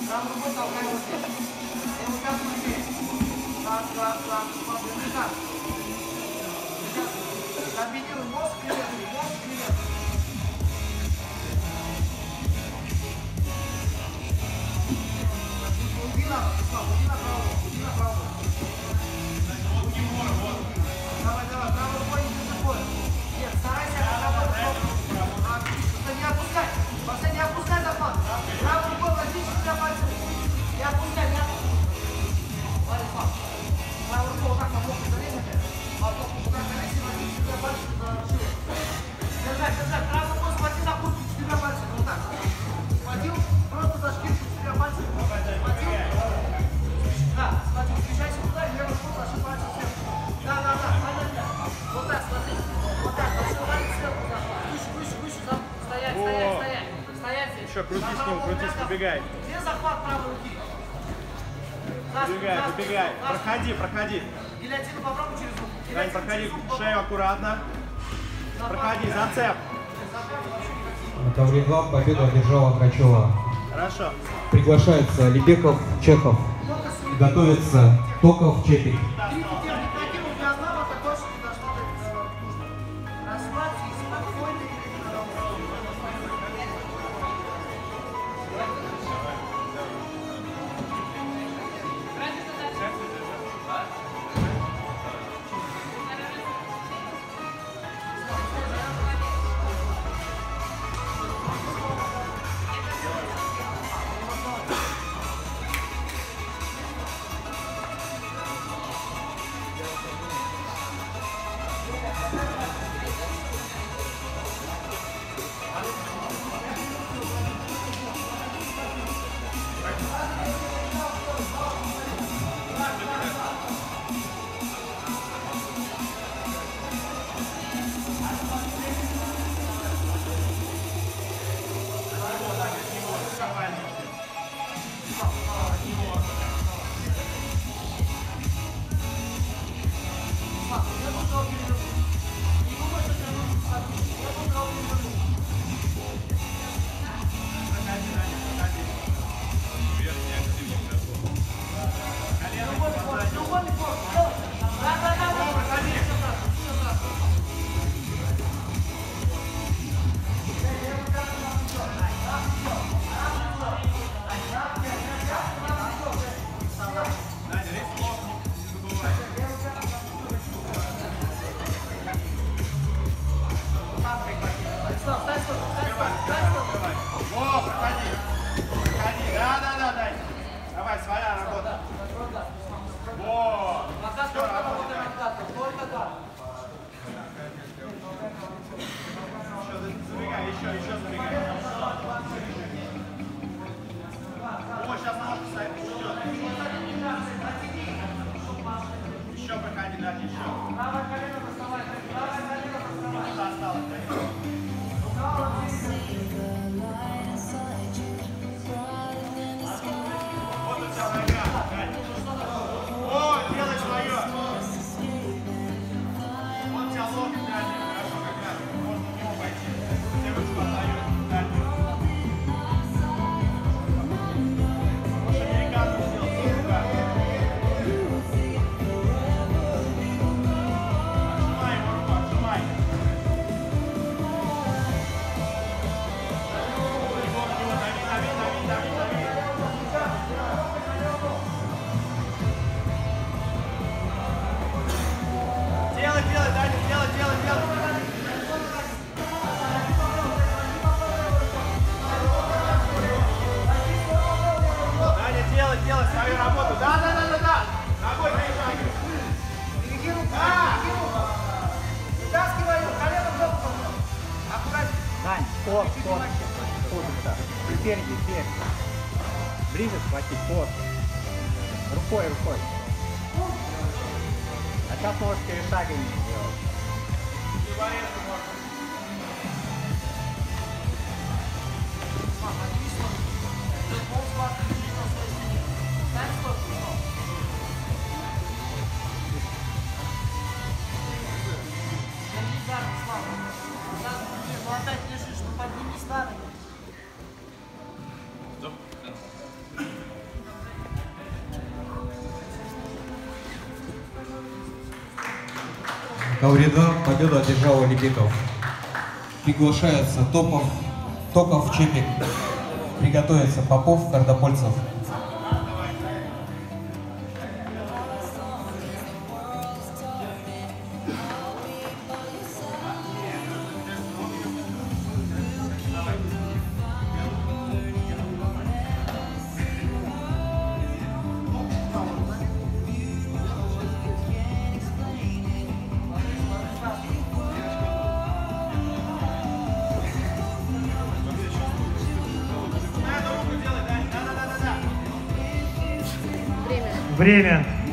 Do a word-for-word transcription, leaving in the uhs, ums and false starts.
Правой рукой толкай вот здесь. Левую пятку быстрее. Так, так, так. Смотри, ну так. Сейчас комбинируй мозг и левый, мозг и левый. Уйди на, уйди направо, уйди направо. Давай, давай, правой рукой не такой. Нет, старайся работать. Не опускай. Просто не опускай захват. Правой рукой возьмите себя пальцами. Не опускай, не опускай. Ладно, слава. Правой рукой вот так на бок залезете. А вот вот так залезете, возьмите себя пальцами за шею. Держать, держать. Правой рукой схвати за куртку себя пальцами. Вот так. Схватил, просто за шкирку себя пальцами. Схватил. Да, схватил. Встречайся туда и левой рукой заши пальцем сверху. Да, да, да. Вот так, смотри. Вот так. Заши пальцем сверху. Выше, выше, выше. Стоять, стоять, стоять. Стоять здесь. Еще крутись с ним, крутись, побегай. Где захват правой руки? Побегай, побегай. Проходи, проходи. Гильотину попробуй через руку. Дань, проходи шею аккуратно. Проходи, зацеп. На ковре два победу одержала Ткачева. Хорошо. Приглашается Лебеков, Чехов. Готовится Токов, Чепик. Ход, ход, ход, спереди, спереди. Ближе схватить, ход. Рукой, рукой. А сейчас можешь перешагивание сделать. Поднимись на ноги. Коврина победу одержал Олимпиков. Приглашается Топов, Токов, Чепик. Приготовиться Попов, Кардопольцев. Время.